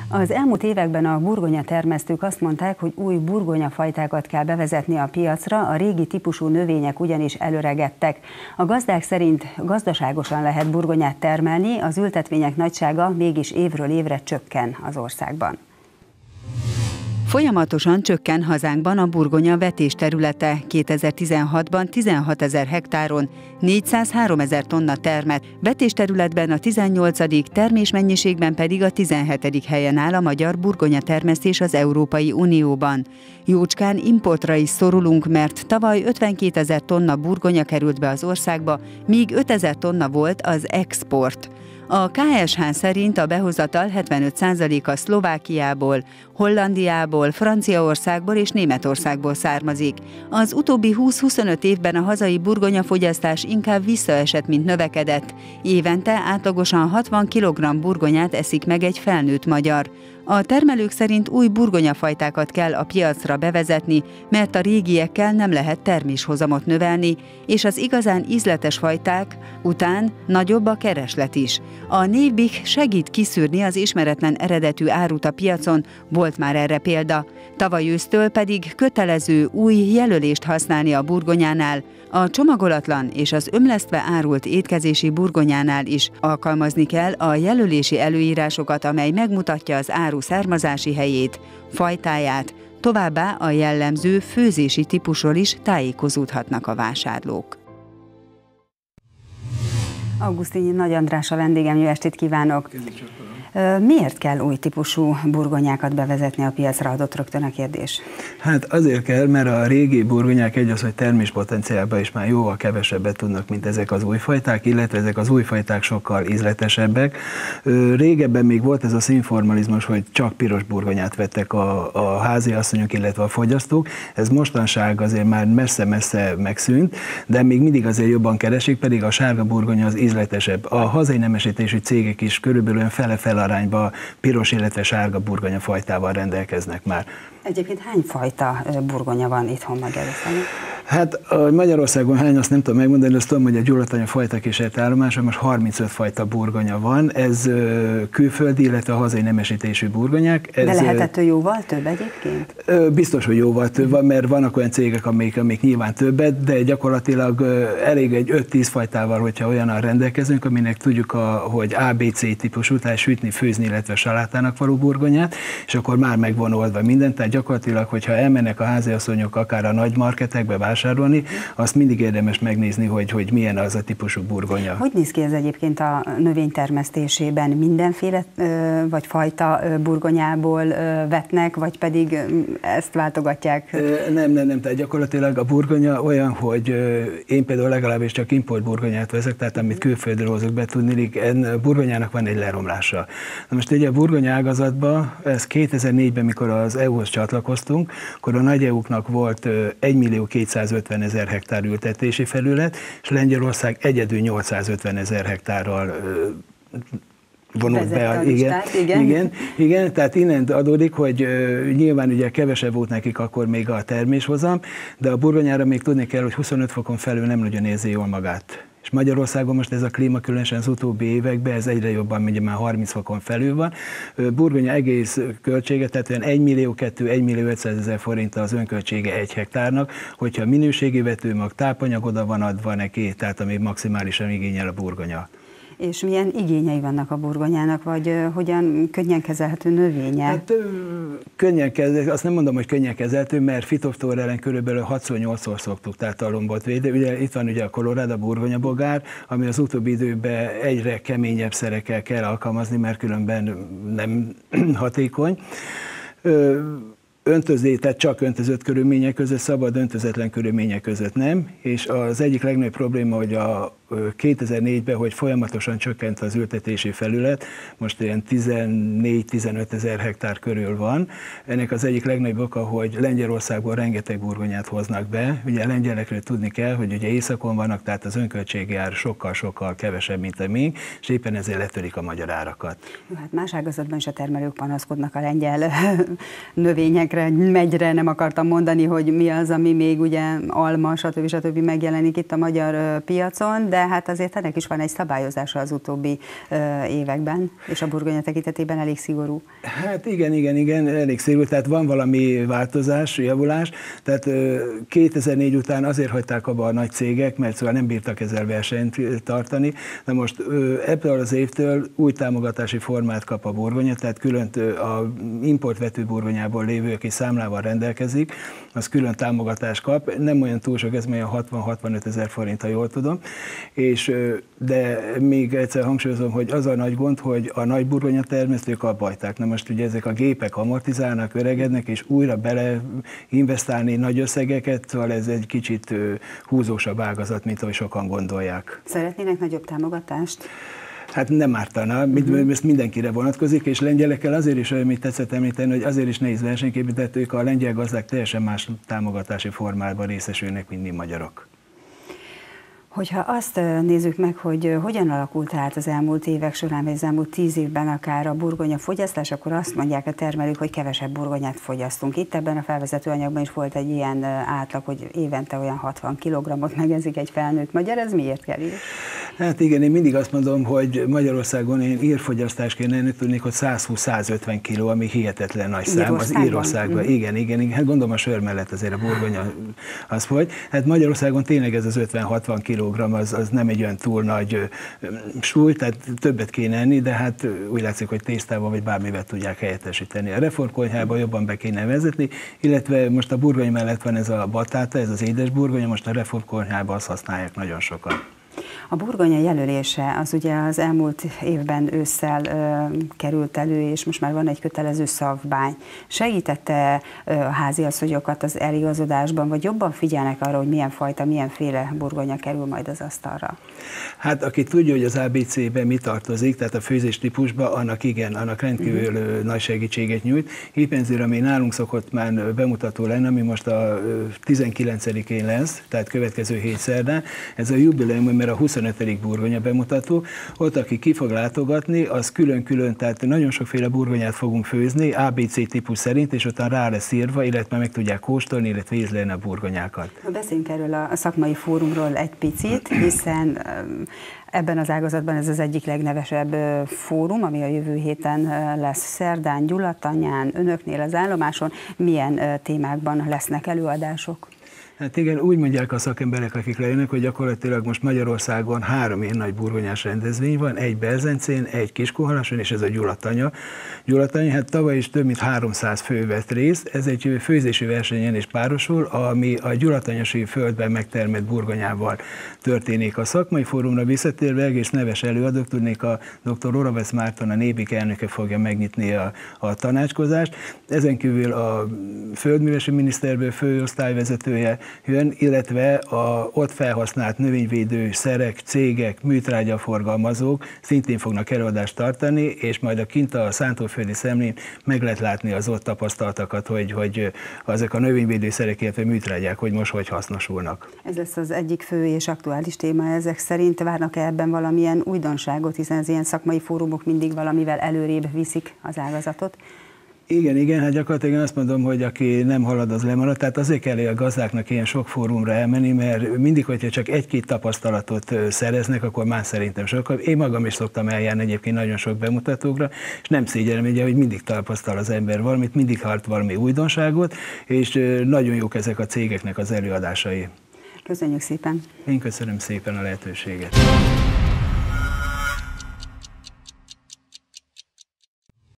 Az elmúlt években a burgonyatermesztők azt mondták, hogy új burgonyafajtákat kell bevezetni a piacra, a régi típusú növények ugyanis előregettek. A gazdák szerint gazdaságosan lehet burgonyát termelni, az ültetvények nagysága mégis évről évre csökken az országban. Folyamatosan csökken hazánkban a burgonya vetésterülete. 2016-ban 16 000 hektáron 403 000 tonna termett, vetésterületben a 18., termésmennyiségben pedig a 17. helyen áll a magyar burgonyatermesztés az Európai Unióban. Jócskán importra is szorulunk, mert tavaly 52 000 tonna burgonya került be az országba, míg 5 000 tonna volt az export. A KSH szerint a behozatal 75%-a Szlovákiából, Hollandiából, Franciaországból és Németországból származik. Az utóbbi 20-25 évben a hazai burgonyafogyasztás inkább visszaesett, mint növekedett. Évente átlagosan 60 kg burgonyát eszik meg egy felnőtt magyar. A termelők szerint új burgonyafajtákat kell a piacra bevezetni, mert a régiekkel nem lehet terméshozamot növelni, és az igazán ízletes fajták után nagyobb a kereslet is. A Névbich segít kiszűrni az ismeretlen eredetű árut a piacon, volt már erre példa. Tavaly ősztől pedig kötelező új jelölést használni a burgonyánál, a csomagolatlan és az ömlesztve árult étkezési burgonyánál is alkalmazni kell a jelölési előírásokat, amely megmutatja az áru származási helyét, fajtáját, továbbá a jellemző főzési típusról is tájékozódhatnak a vásárlók. Augustin Nagy András a vendégem, jó estét kívánok! Miért kell új típusú burgonyákat bevezetni a piacra, adott rögtön a kérdés? Hát azért kell, mert a régi burgonyák az, hogy terméspotenciálban is már jóval kevesebbet tudnak, mint ezek az új fajták, illetve ezek az új fajták sokkal ízletesebbek. Régebben még volt ez a színformalizmus, hogy csak piros burgonyát vettek a háziasszonyok, illetve a fogyasztók. Ez mostanság azért már messze-messze megszűnt, de még mindig azért jobban keresik, pedig a sárga burgonya az ízletesebb. A hazai nemesítésű cégek is körülbelül fele-fele arányban piros, illetve sárga burgonya fajtával rendelkeznek már. Egyébként hány fajta burgonya van itthon Magyarországon? Hát Magyarországon hány, azt nem tudom megmondani, azt tudom, hogy a gyulladtanya fajta kísért állomáson most 35 fajta burgonya van. Ez külföldi, illetve a hazai nemesítésű burgonyák. De lehetett jóval több egyébként? Biztos, hogy jóval több van, mert vannak olyan cégek, amik nyilván többet, de gyakorlatilag elég egy 5-10 fajtával, hogyha olyannal rendelkezünk, aminek tudjuk, hogy ABC típusú, tehát sütni, főzni, illetve salátának való burgonyát, és akkor már megvan oldva minden. Tehát gyakorlatilag, hogyha elmennek a háziasszonyok akár a nagy marketekbe vásárolni, azt mindig érdemes megnézni, hogy milyen az a típusú burgonya. Hogy néz ki ez egyébként a növénytermesztésében? Mindenféle vagy fajta burgonyából vetnek, vagy pedig ezt váltogatják? Nem, tehát gyakorlatilag a burgonya olyan, hogy én például legalábbis csak import burgonyát veszek, tehát amit külföldről hozok be, tudni, burgonyának van egy leromlása. Na most ugye a burgonya ágazatban, ez 2004-ben, mikor az EU-hoz csatlakoztunk, akkor a nagy EU-knak volt 1.250.000 hektár ültetési felület, és Lengyelország egyedül 850.000 hektárral vonult be. Igen, tehát innen adódik, hogy nyilván ugye kevesebb volt nekik akkor még a terméshozam, de a burgonyára még tudni kell, hogy 25 fokon felül nem nagyon érzi jól magát. És Magyarországon most ez a klíma, különösen az utóbbi években, ez egyre jobban, ugye már 30 fokon felül van. Burgonya egész költsége, tehát olyan 1.200.000-1.500.000 forint az önköltsége egy hektárnak, hogyha minőségi vetőmag, tápanyag oda van adva neki, tehát ami maximálisan igényel a burgonya. És milyen igényei vannak a burgonyának, vagy hogyan könnyen kezelhető növénye? Hát könnyen kezelhető, azt nem mondom, hogy könnyen kezelhető, mert fitoftor ellen körülbelül 6-8-szor szoktuk tartalombot védeni. Ugye itt van ugye a Colorado, a burgonyabogár, ami az utóbbi időben egyre keményebb szerekkel kell alkalmazni, mert különben nem hatékony. Öntözni, tehát csak öntözött körülmények között, szabad öntözetlen körülmények között nem, és az egyik legnagyobb probléma, hogy a 2004-ben, hogy folyamatosan csökkent az ültetési felület, most ilyen 14-15 000 hektár körül van. Ennek az egyik legnagyobb oka, hogy Lengyelországból rengeteg burgonyát hoznak be. Ugye a lengyelekről tudni kell, hogy ugye északon vannak, tehát az önköltségi ár sokkal-sokkal kevesebb, mint a miénk, és éppen ezért letörik a magyar árakat. Hát más ágazatban is a termelők panaszkodnak a lengyel növényekre, megyre nem akartam mondani, hogy mi az, ami még ugye alma, stb. Megjelenik itt a magyar piacon, de de hát azért ennek is van egy szabályozása az utóbbi években, és a burgonya tekintetében elég szigorú. Hát igen, elég szigorú, tehát van valami változás, javulás, tehát 2004 után azért hagyták abba a nagy cégek, mert szóval nem bírtak ezzel versenyt tartani, de most ebből az évtől új támogatási formát kap a burgonya, tehát külön a importvető burgonyából lévő, aki számlával rendelkezik, az külön támogatást kap, nem olyan túl sok, ez olyan 60-65 ezer forint, ha jól tudom, de még egyszer hangsúlyozom, hogy az a nagy gond, hogy a nagy burgonya termesztők abbajták. Na most ugye ezek a gépek amortizálnak, öregednek, és újra beleinvestálni nagy összegeket, szóval ez egy kicsit húzósabb ágazat, mint ahogy sokan gondolják. Szeretnének nagyobb támogatást? Hát nem ártana, ezt mindenkire vonatkozik, és lengyelekkel azért is, amit tetszett említeni, hogy azért is nehéz versenyképített, ők a lengyel gazdák teljesen más támogatási formában részesülnek, mint mi magyarok. Hogyha azt nézzük meg, hogy hogyan alakult át az elmúlt évek során, vagy az elmúlt 10 évben akár a burgonya fogyasztás, akkor azt mondják a termelők, hogy kevesebb burgonyát fogyasztunk. Itt ebben a felvezető anyagban is volt egy ilyen átlag, hogy évente olyan 60 kg-ot megeszik egy felnőtt magyar. Ez miért kell így? Hát igen, én mindig azt mondom, hogy Magyarországon én írfogyasztásként ennek tudnék, hogy 120-150 kg, ami hihetetlen nagy szám. Az Írországban. Igen. Hát gondolom a sör mellett azért a burgonya az fogy. Hát Magyarországon tényleg ez az 50-60 kg az nem egy olyan túl nagy súly, tehát többet kéne enni, de hát úgy látszik, hogy tésztával vagy bármivel tudják helyettesíteni. A reformkonyhában jobban be kéne vezetni, illetve most a burgonya mellett van ez a batáta, ez az édes burgonya, most a reformkonyhában azt használják nagyon sokan. A burgonya jelölése az ugye az elmúlt évben ősszel került elő, és most már van egy kötelező szabvány. Segítette a háziasszonyokat az eligazodásban, vagy jobban figyelnek arra, hogy milyen fajta, milyenféle burgonya kerül majd az asztalra? Hát aki tudja, hogy az ABC-ben mi tartozik, tehát a főzés típusban, annak rendkívül nagy segítséget nyújt. Éppen ezért, ami nálunk szokott már bemutató lenni, ami most a 19-én lesz, tehát következő hét szerdán, ez a jubileum, mert a 25. burgonya bemutató, ott aki ki fog látogatni, az külön-külön, tehát nagyon sokféle burgonyát fogunk főzni, ABC típus szerint, és utána rá lesz írva, illetve meg tudják kóstolni, illetve ízlelni a burgonyákat. Beszéljünk erről a szakmai fórumról egy picit, hiszen ebben az ágazatban ez az egyik legnevesebb fórum, ami a jövő héten lesz szerdán, Gyulatanyán, önöknél az állomáson. Milyen témákban lesznek előadások? Hát igen, úgy mondják a szakemberek, akik lejönnek, hogy gyakorlatilag most Magyarországon 3 ilyen nagy burgonyás rendezvény van, egy Belzencén, egy Kiskunhalason, és ez a Gyulatanya. Hát tavaly is több mint 300 fő vett részt, ez egy főzési versenyen is párosul, ami a gyulatanyasi földben megtermett burgonyával történik. A szakmai fórumra visszatérve egész neves előadók, tudnék a dr. Oravec Márton, a Nébik elnöke fogja megnyitni a tanácskozást. Ezen kívül a földművelési miniszterből főosztályvezetője jön, illetve a ott felhasznált növényvédő szerek, cégek, műtrágyaforgalmazók szintén fognak előadást tartani, és majd a kint a szántóföldi szemlén meg lehet látni az ott tapasztaltakat, hogy ezek a növényvédő szerek, illetve műtrágyák, hogy most hogy hasznosulnak. Ez lesz az egyik fő és aktuális téma ezek szerint. Várnak-e ebben valamilyen újdonságot, hiszen az ilyen szakmai fórumok mindig valamivel előrébb viszik az ágazatot? Igen, hát gyakorlatilag azt mondom, hogy aki nem halad, az lemarad, tehát azért kell a gazdáknak ilyen sok fórumra elmenni, mert mindig, hogyha csak egy-két tapasztalatot szereznek, akkor már szerintem sokkal. Én magam is szoktam eljárni egyébként nagyon sok bemutatókra, és nem szégyellem, ugye, hogy mindig tapasztal az ember valamit, mindig hallott valami újdonságot, és nagyon jók ezek a cégeknek az előadásai. Köszönjük szépen! Én köszönöm szépen a lehetőséget!